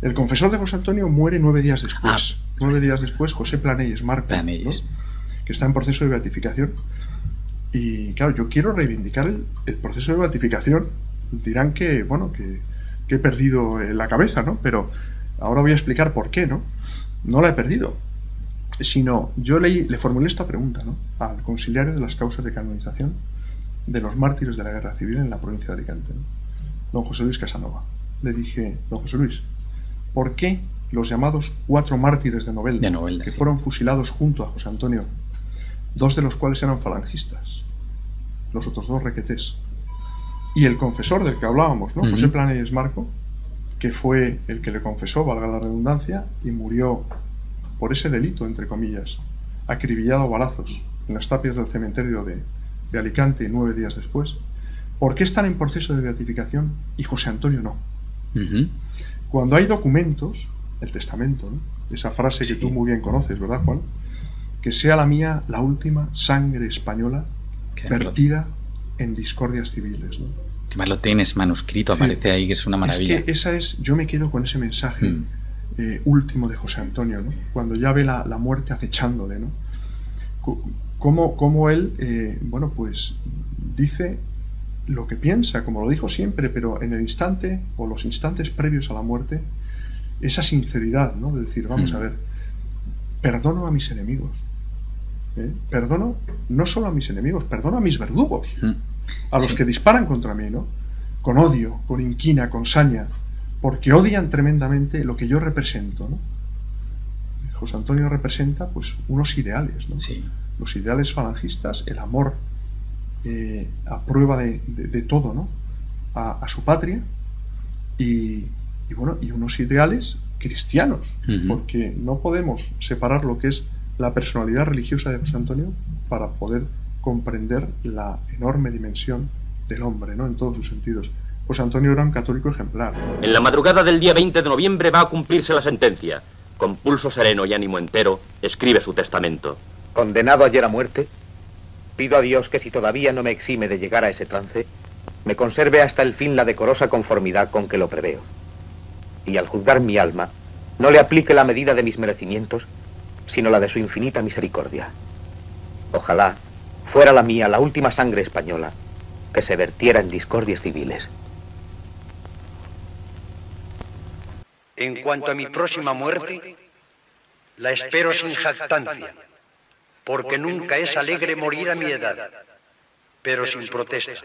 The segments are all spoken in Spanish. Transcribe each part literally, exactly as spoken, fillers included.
El confesor de José Antonio muere nueve días después. Ah, nueve días después, José Planelles Marco, Planelles. ¿no? Que está en proceso de beatificación. Y claro, yo quiero reivindicar el, el proceso de beatificación. Dirán que, bueno, que, que he perdido la cabeza, ¿no? Pero ahora voy a explicar por qué, ¿no? No la he perdido. Sino, yo leí, le formulé esta pregunta, ¿no? Al conciliario de las causas de canonización de los mártires de la guerra civil en la provincia de Alicante, ¿no? Don José Luis Casanova. Le dije, don José Luis, ¿por qué los llamados cuatro mártires de Novelda, de Novelda que sí. fueron fusilados junto a José Antonio, dos de los cuales eran falangistas, los otros dos requetés, y el confesor del que hablábamos, ¿no? Uh-huh. José Planelles Marco, que fue el que le confesó, valga la redundancia, y murió por ese delito, entre comillas, acribillado a balazos en las tapias del cementerio de, de Alicante nueve días después? ¿Por qué están en proceso de beatificación y José Antonio no? Uh-huh. Cuando hay documentos, el testamento, ¿no? Esa frase sí. que tú muy bien conoces, ¿verdad, Juan? Que sea la mía la última sangre española Qué vertida malo. en discordias civiles, ¿no? Que más lo tienes manuscrito, sí. aparece ahí, que es una maravilla. Es que esa es, yo me quedo con ese mensaje mm. eh, último de José Antonio, ¿no? Cuando ya ve la, la muerte acechándole, ¿no? Cómo, cómo él, eh, bueno, pues dice lo que piensa, como lo dijo siempre, pero en el instante o los instantes previos a la muerte, esa sinceridad, ¿no? De decir, vamos mm. a ver, perdono a mis enemigos, ¿eh? Perdono no solo a mis enemigos, perdono a mis verdugos, mm. a los sí. que disparan contra mí, ¿no? Con odio, con inquina, con saña, porque odian tremendamente lo que yo represento, ¿no? José Antonio representa, pues, unos ideales, ¿no? Sí. Los ideales falangistas, el amor eh, a prueba de, de, de todo, ¿no? A, a su patria y, y, bueno, y unos ideales cristianos, uh-huh. porque no podemos separar lo que es la personalidad religiosa de José Antonio para poder comprender la enorme dimensión del hombre, ¿no? En todos sus sentidos. José Antonio era un católico ejemplar. En la madrugada del día veinte de noviembre va a cumplirse la sentencia. Con pulso sereno y ánimo entero, escribe su testamento. Condenado ayer a muerte, pido a Dios que si todavía no me exime de llegar a ese trance, me conserve hasta el fin la decorosa conformidad con que lo preveo. Y al juzgar mi alma, no le aplique la medida de mis merecimientos, sino la de su infinita misericordia. Ojalá fuera la mía la última sangre española que se vertiera en discordias civiles. En cuanto a mi próxima muerte, la espero sin jactancia, porque nunca es alegre morir a mi edad, pero sin protesta.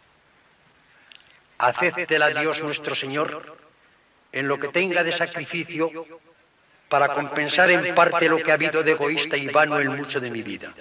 Acéptela Dios nuestro Señor en lo que tenga de sacrificio para compensar en parte lo que ha habido de egoísta y vano en mucho de mi vida.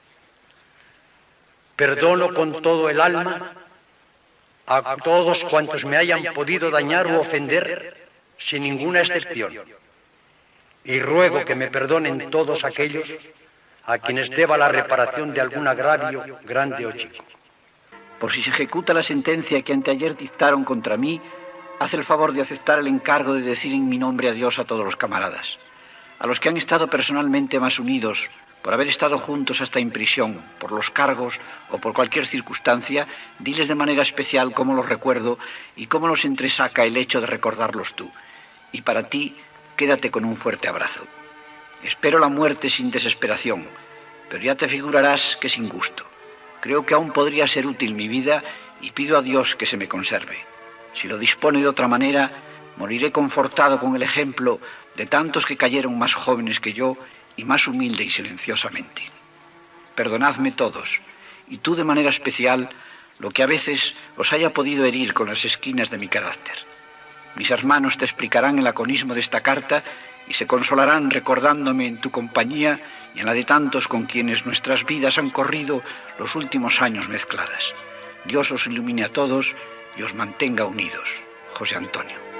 Perdono con todo el alma a todos cuantos me hayan podido dañar u ofender, sin ninguna excepción, y ruego que me perdonen todos aquellos a quienes deba la reparación de algún agravio, grande o chico. Por si se ejecuta la sentencia que anteayer dictaron contra mí, haz el favor de aceptar el encargo de decir en mi nombre adiós a todos los camaradas, a los que han estado personalmente más unidos, por haber estado juntos hasta en prisión, por los cargos o por cualquier circunstancia, diles de manera especial cómo los recuerdo y cómo los entresaca el hecho de recordarlos tú. Y para ti, quédate con un fuerte abrazo. Espero la muerte sin desesperación, pero ya te figurarás que sin gusto. Creo que aún podría ser útil mi vida y pido a Dios que se me conserve. Si lo dispone de otra manera, moriré confortado con el ejemplo de tantos que cayeron más jóvenes que yo y más humilde y silenciosamente. Perdonadme todos, y tú de manera especial, lo que a veces os haya podido herir con las esquinas de mi carácter. Mis hermanos te explicarán el laconismo de esta carta y se consolarán recordándome en tu compañía y en la de tantos con quienes nuestras vidas han corrido los últimos años mezcladas. Dios os ilumine a todos y os mantenga unidos. José Antonio.